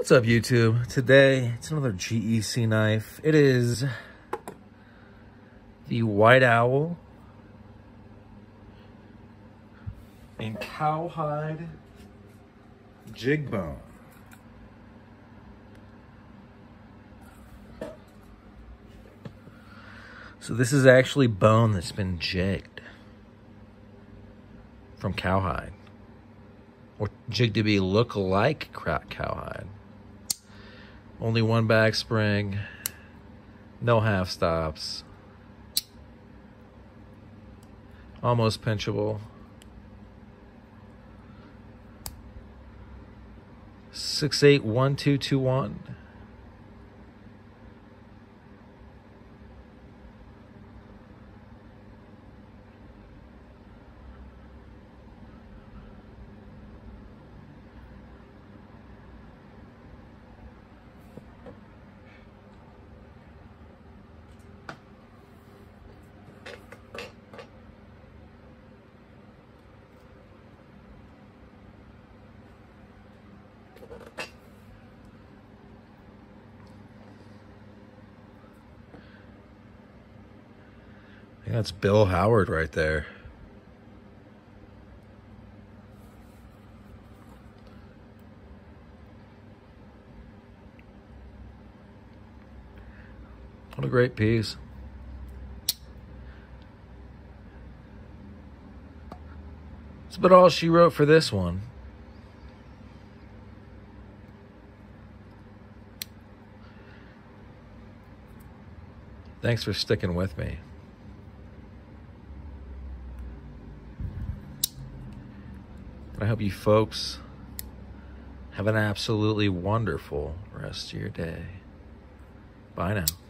What's up, YouTube? Today, it's another GEC knife. It is the White Owl and Cowhide jig bone. So this is actually bone that's been jigged from Cowhide, or jigged to be look like Cowhide. Only one back spring, no half stops, almost pinchable. 681221. Yeah, that's Bill Howard right there. What a great piece. That's about all she wrote for this one. Thanks for sticking with me. I hope you folks have an absolutely wonderful rest of your day. Bye now.